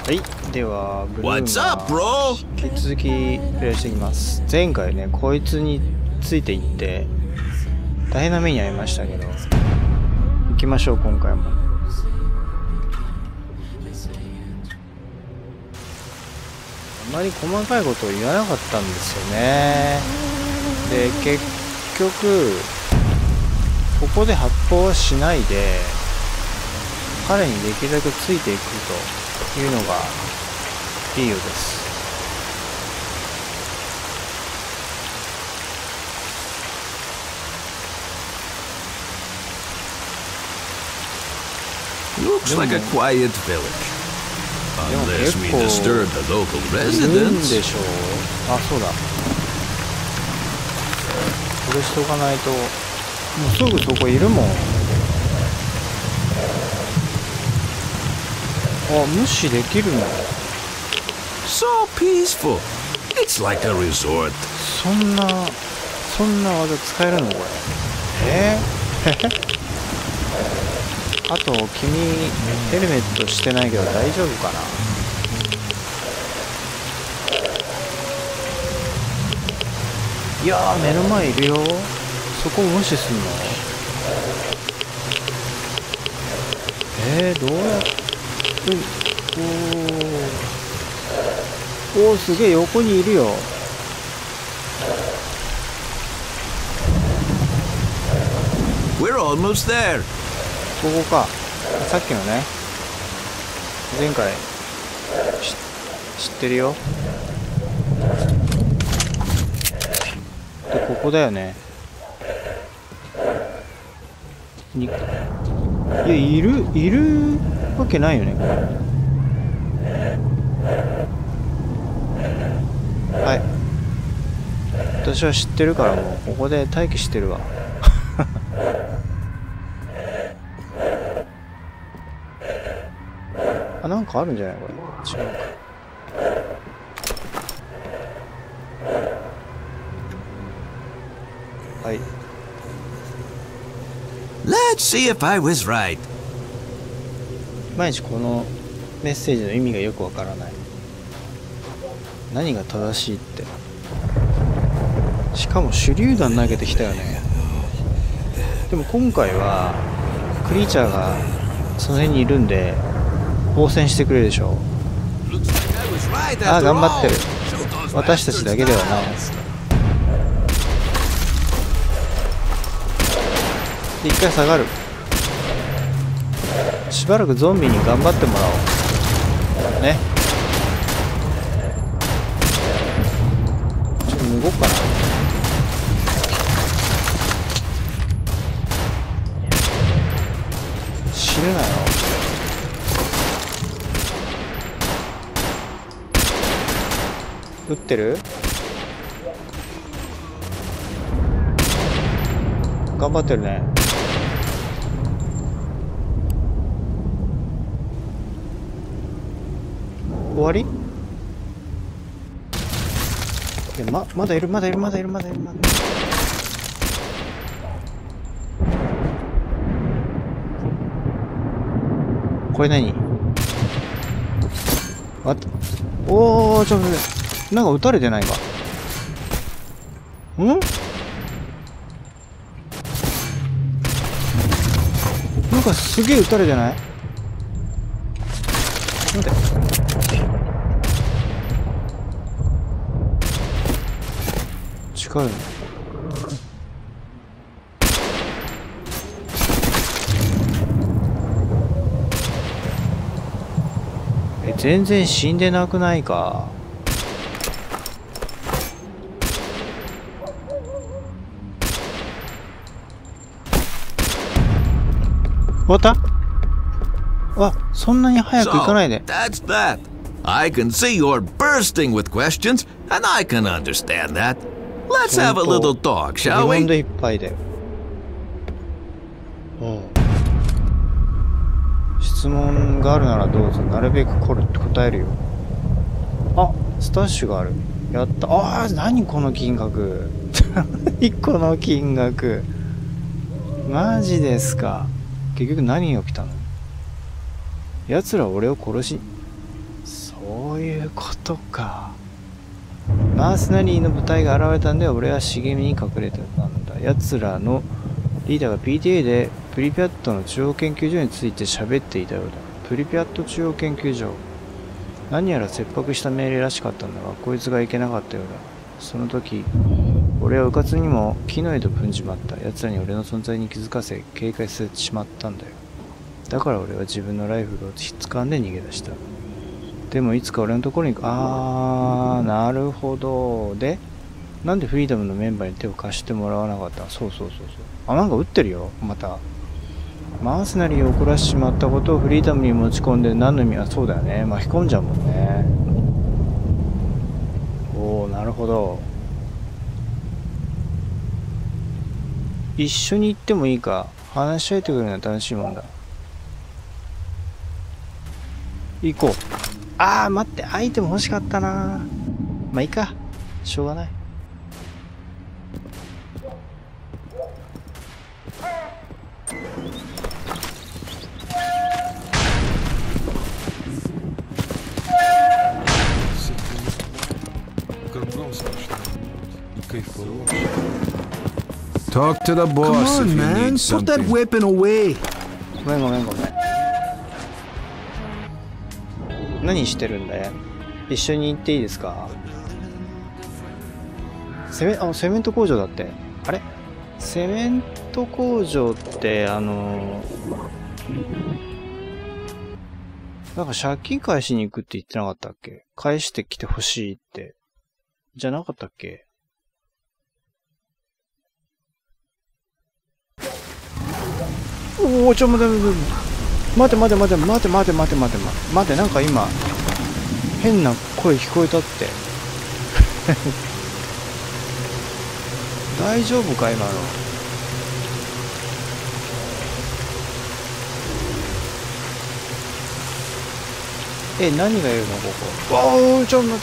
はい、ではブルーマ引き続きプレイしていきます。前回ね、こいつについていって大変な目に遭いましたけど、行きましょう。今回もあまり細かいことを言わなかったんですよね。で、結局ここで発砲はしないで彼にできるだけついていくというのがいいようです。 Looks like a quiet village. Unless we disturb the local residents. でしょう。あ、そうだ。これしとかないと、もうすぐそこいるもん。あ、無視できるの。 So peaceful. It's like a resort. そんな技使えるのこれ。あと君ヘルメットしてないけど大丈夫かな。いやー、目の前いるよ。そこ無視すんの。どうやっておー、すげえ横にいるよ。 We're almost there. ここか。さっきのね、前回知ってるよ。で、ここだよね。いや、いるわけないよね。はい、私は知ってるからもうここで待機してるわ。あ、なんかあるんじゃないこれ。違うか。はい。 Let's see if I was right. 毎日このメッセージの意味がよくわからない。何が正しいって。しかも手榴弾投げてきたよね。でも今回はクリーチャーがその辺にいるんで応戦してくれるでしょう。あ、頑張ってる。私たちだけではない。で、一回下がる。しばらくゾンビに頑張ってもらおうね。ちょっと脱ごうかな。死ぬなよ。撃ってる？頑張ってるね。終わり？いや、まだいる。これ何？おー、ちょっと待って。なんか撃たれてないか？ん？なんかすげえ撃たれてない？待って。近いの。全然死んでなくないか。終わった？あ、そんなに早く行かないで。 That's that. I can see you're bursting with questions, and I can understand that. Let's have a little talk, shall we? 疑問でいっぱいだよ。質問があるならどうぞ。なるべく答えるよ。あ、スタッシュがある。やった。ああ、何この金額。何この金額。マジですか。結局何が起きたの？奴ら俺を殺しそういうことか。マースナリーの部隊が現れたんで俺は茂みに隠れてたんだ。奴らのリーダーが PTA でプリピャットの中央研究所について喋っていたようだ。プリピャット中央研究所。何やら切迫した命令らしかったんだが、こいつが行けなかったようだ。その時、俺はうかつにも木の絵と踏んじまった。奴らに俺の存在に気づかせ、警戒させてしまったんだよ。だから俺は自分のライフルを掴んで逃げ出した。でもいつか俺のところに、なるほど。で、なんでフリーダムのメンバーに手を貸してもらわなかったの？そうそうそうそう。あ、なんか撃ってるよ、また。マースナリーを怒らせてしまったことをフリーダムに持ち込んで何の意味は、そうだよね。巻き込んじゃうもんね。おー、なるほど。一緒に行ってもいいか。話し合えてくれるのは楽しいもんだ。行こう。あー、待って、アイテム欲しかったな。まあいいか。しょうがない。 Talk to the Come boss if on, you man. need Put that something. weapon away. ごめんごめんごめん。何してるんだよ。一緒に行っていいですか？セメント工場だって。あれ？セメント工場ってなんか借金返しに行くって言ってなかったっけ？返してきてほしいって。じゃなかったっけ？おお、待て、なんか今、変な声聞こえたって。大丈夫か、今の。何がいるの、ここ。おー、ちょっと待って。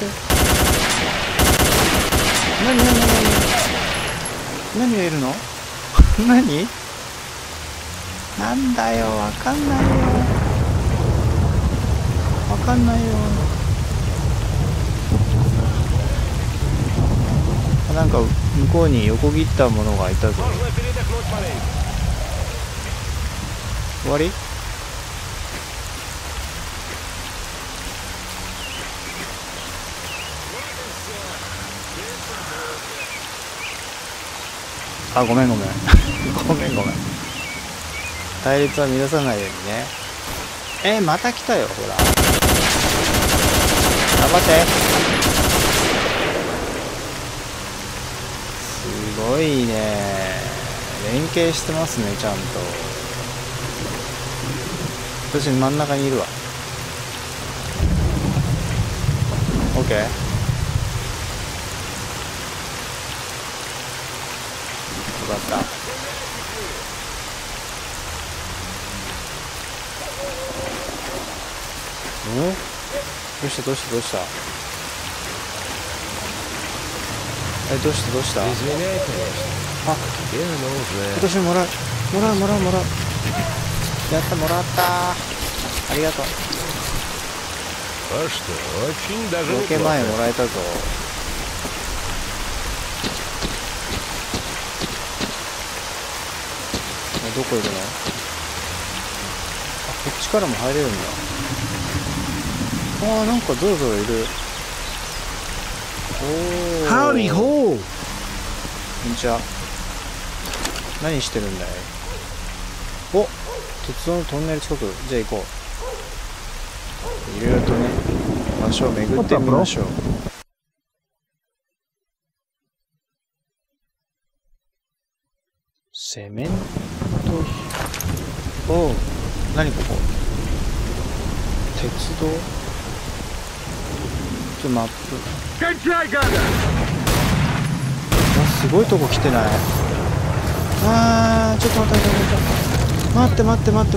何がいるの？何？なんだよ、わかんないよ。なんか向こうに横切ったものがいたぞ。終わり？あ、ごめん。ごめん。対立は乱さないようにね。また来たよ、ほら。頑張って。すごいね。連携してますね、ちゃんと。私真ん中にいるわ。オッケー。よかった。どうしたどうしたあ、今年もらう。やった、もらった。ありがとう。ロケ前もらえたぞ。どこいるの？あ、こっちからも入れるんだ。ああ、なんかゾロゾロいる。おー。 Howdy ho! こんにちは。何してるんだい？お、鉄道のトンネル近く。じゃあ行こう。いろいろとね、場所を巡ってみましょう。セメント。おう、何ここ？鉄道？マップ。すごいとこ来てない？ちょっと待って。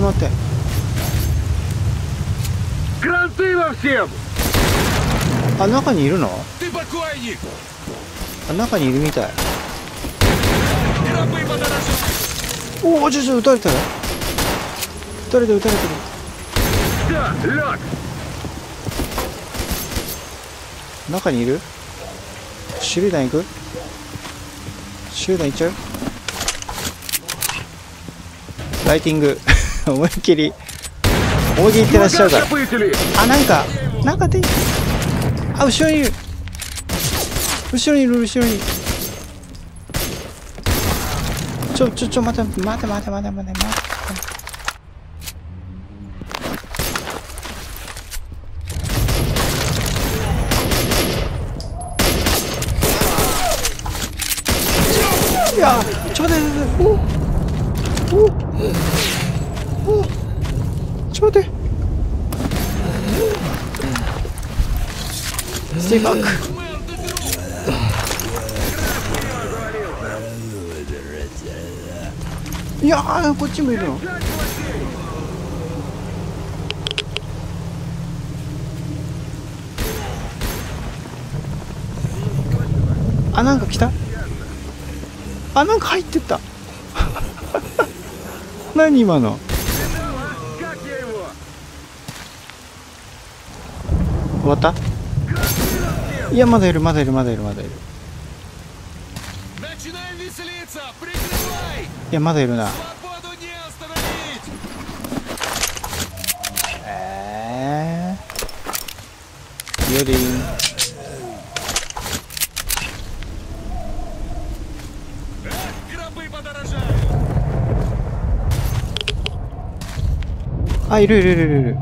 あ、中にいるの？あ、中にいるみたい。おお、撃たれたよ。撃たれてる。 中にいる？手榴弾行く？手榴弾いっちゃう？ライティング思いっきりいってらっしゃるから。あ、なんかで、あ、後ろにいる、後ろにいる。ちょ待て。いや、ちょ待って。ちょ待って。ステイバック。いやー、こっちもいるの。あ、なんか来た。あ、なんか入ってった。何今の。終わった？いや、まだいる。いや、まだいるな。よりあ、いる。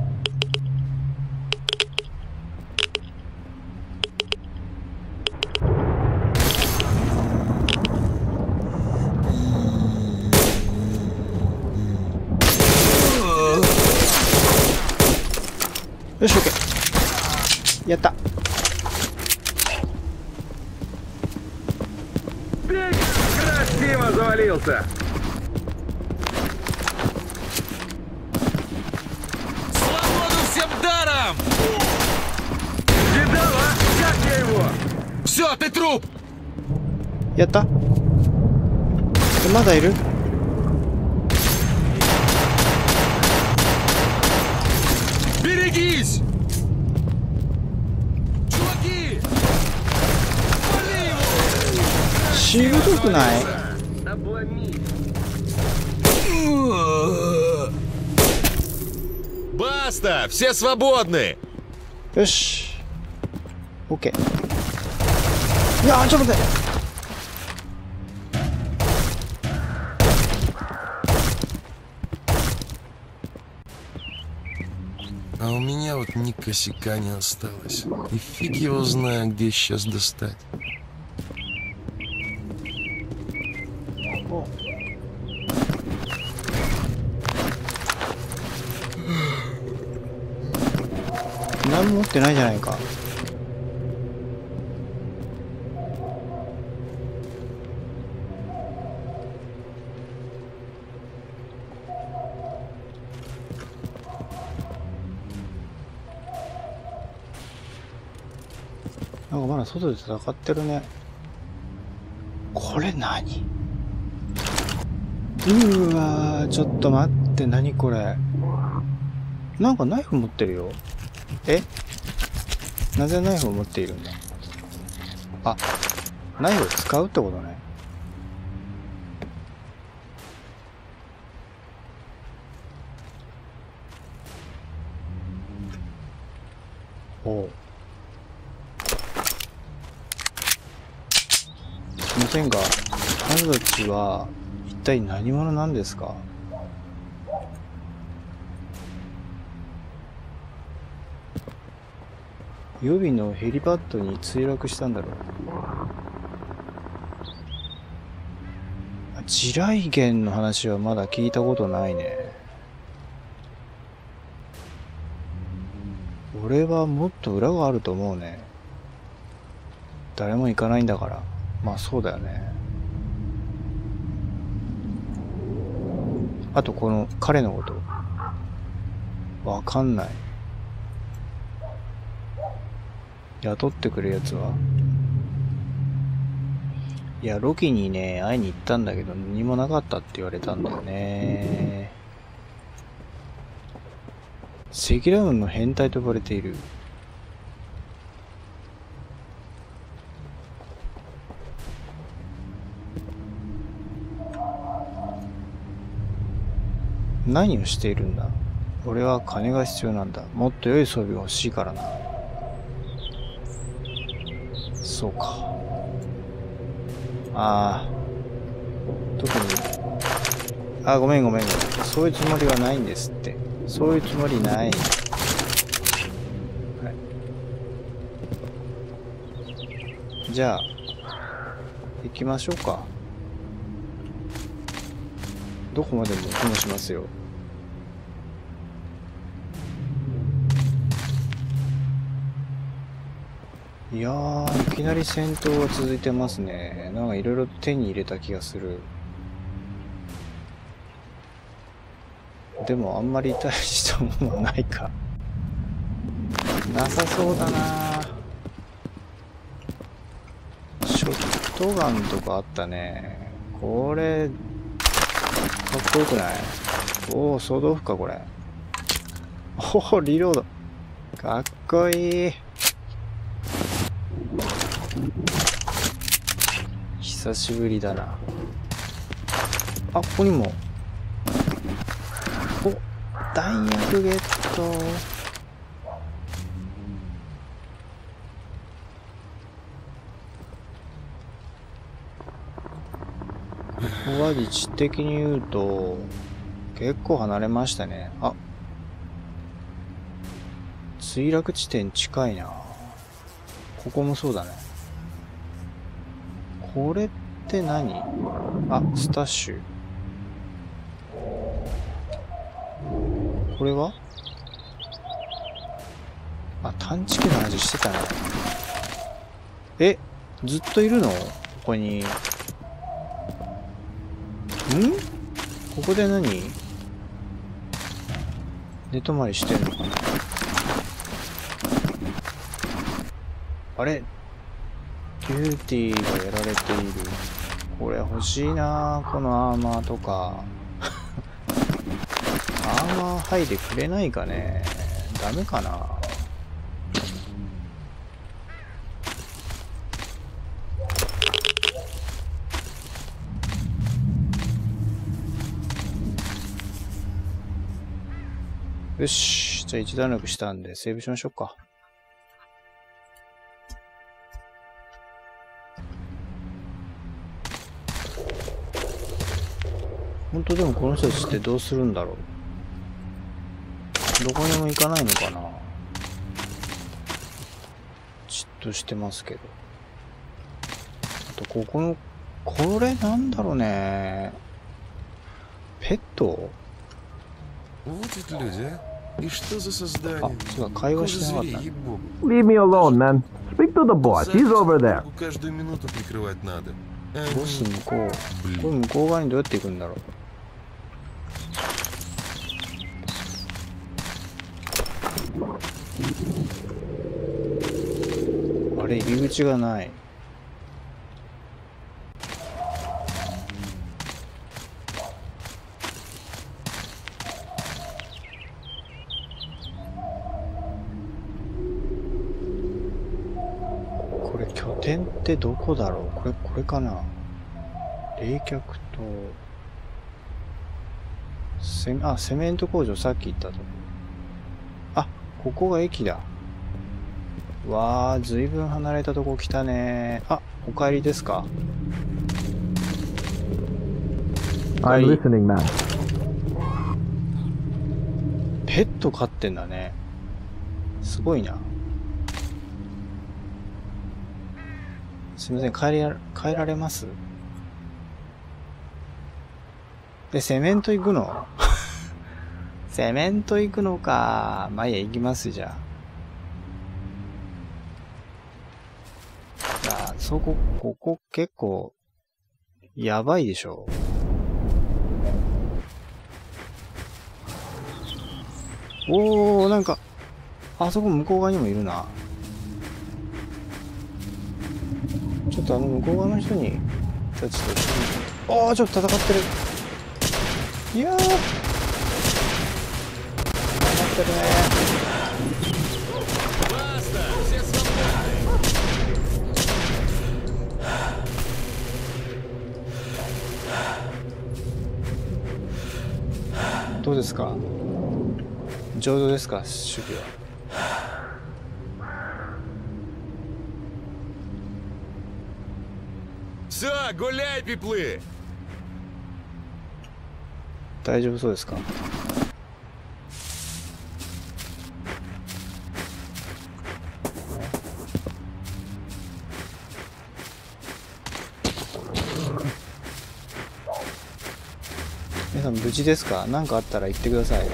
よし、オッケー。やった。やった。まだいる？しぶとくない？ Баста! Все свободны! よし。オッケー。いやー、ちょっと待って。 А у меня вот ни косяка не осталось. И фиг его знаю, где сейчас достать. 何も持ってないじゃないか。なんかまだ外で戦ってるね。これ何？うわー、ちょっと待って、何これ。なんかナイフ持ってるよ。え？なぜナイフを持っているんだ？あ、ナイフを使うってことね。おう。すいませんが、あなたたちは一体何者なんですか？予備のヘリパッドに墜落したんだろう。地雷原の話はまだ聞いたことないね。俺はもっと裏があると思うね。誰も行かないんだから。まあそうだよね。あとこの彼のことわかんない。雇ってくるやつは、いやロキにね会いに行ったんだけど何もなかったって言われたんだよね。積乱雲の変態と呼ばれている。 何をしているんだ。俺は金が必要なんだ。もっと良い装備が欲しいからな。そうか。ああ。特に。あ、ごめん。そういうつもりはないんですって。そういうつもりない。はい。じゃあ、行きましょうか。どこまでもともしますよ。いやー、いきなり戦闘が続いてますね。なんかいろいろ手に入れた気がする。でもあんまり大したものはないか。なさそうだな。ショットガンとかあったね。これ、かっこよくない？おお、ソードオフか、これ。おお、リロード。かっこいい。久しぶりだな。あ、ここにも。お、弾薬ゲット。ここは位置的に言うと、結構離れましたね。あ、墜落地点近いな。ここもそうだね。これって何？あ、スタッシュ。これは？あ、探知機の話してたな。え、ずっといるの？ここに。ここで何？寝泊まりしてんのかな？あれ？キューティーがやられている。これ欲しいなぁ、このアーマーとか。アーマー剥いでくれないかね。ダメかな。よし。じゃあ一段落したんでセーブしましょうか。本当でもこの人たちってどうするんだろう。どこにも行かないのかな。じっとしてますけど。あとここの、これなんだろうね。ペット？あ、そうだ、会話してなかったね。 Leave me alone, man. Speak to the boss. He's over there. ボス向こう。これ向こう側にどうやって行くんだろう。あれ、入り口がない。これ拠点ってどこだろう。これかな。冷却塔。セメント工場、さっき言ったとこ。あ、ここが駅だ。わあ、ずいぶん離れたとこ来たね。あ、お帰りですか。 I'm listening, man. ペット飼ってんだね。すごいな。すみません、帰られます？で、セメント行くの？セメント行くのか。まあいいや、行きますじゃあ。ここ結構、やばいでしょ。おー、なんか、あそこ向こう側にもいるな。ちょっと向こう側の人に、たちと、おー、ちょっと戦ってる。いやー。戦ってるね。どうですですか？浄土ですか、守備は。 Все, гуляй, пеплы! 大丈夫そうですか？皆さん無事ですか？何かあったら言ってください。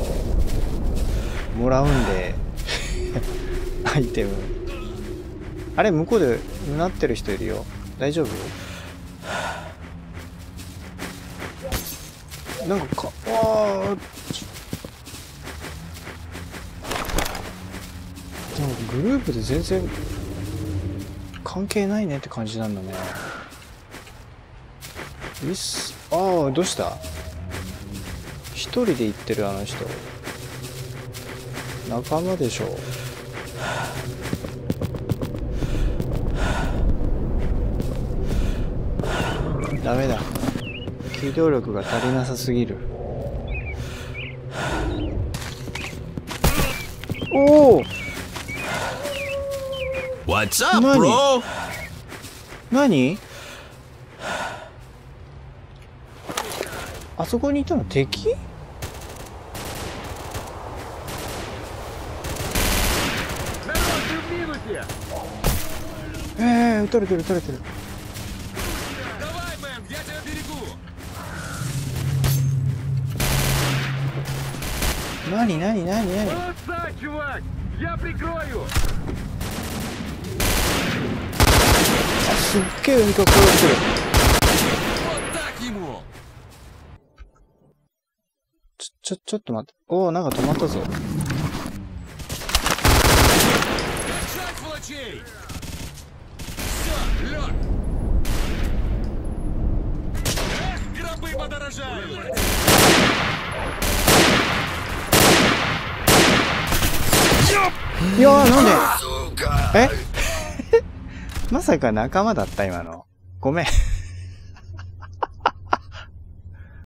もらうんでアイテム。あれ向こうでうなってる人いるよ。大丈夫？なんかわあ、でもグループで全然関係ないねって感じなんだね。ああ、どうした？一人で行ってるあの人。仲間でしょ。ダメだ。機動力が足りなさすぎる。おお。 What's up, bro? 何？あそこにいたの敵？撃たれてる撃たれてる。何何何何？すっげえ上から殺してる。ちょっと待って。おお、なんか止まったぞ。いやー、なんで？えまさか仲間だった今の。ごめん。